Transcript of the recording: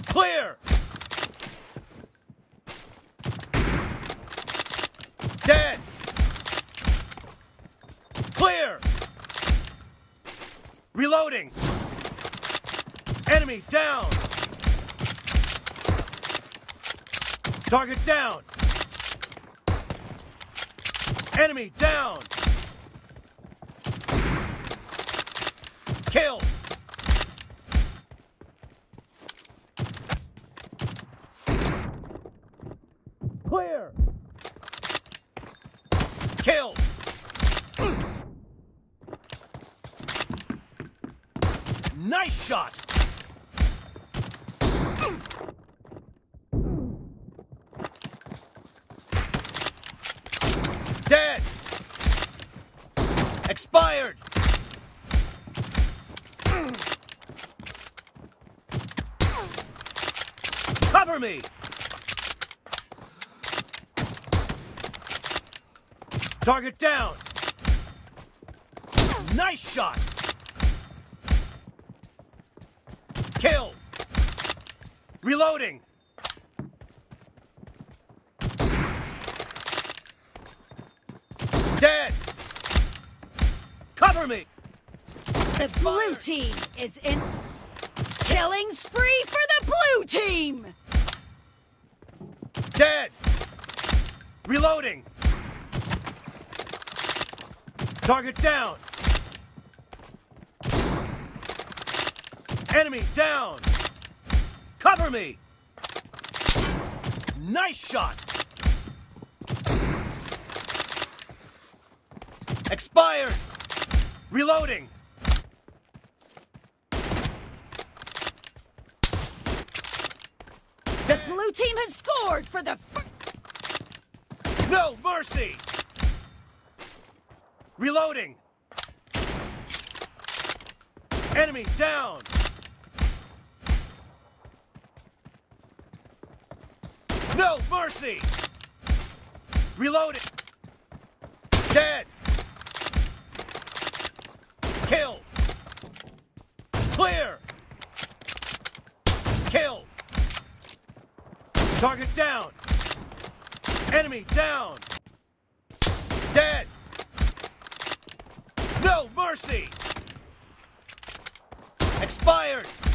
Clear! Dead! Clear! Reloading! Enemy down! Target down! Enemy down! Kill! Clear! Kill! Nice shot! Dead! Expired! Cover me! Target down! Nice shot! Kill! Reloading! Dead! Cover me! The blue team is in killing spree for the blue team! Dead! Reloading! Target down! Enemy down! Cover me! Nice shot! Expired! Reloading! The blue team has scored for the No mercy! Reloading! Enemy down! No mercy! Reloading! Dead! Kill! Clear! Kill! Target down! Enemy down! Dead! No mercy! Expired!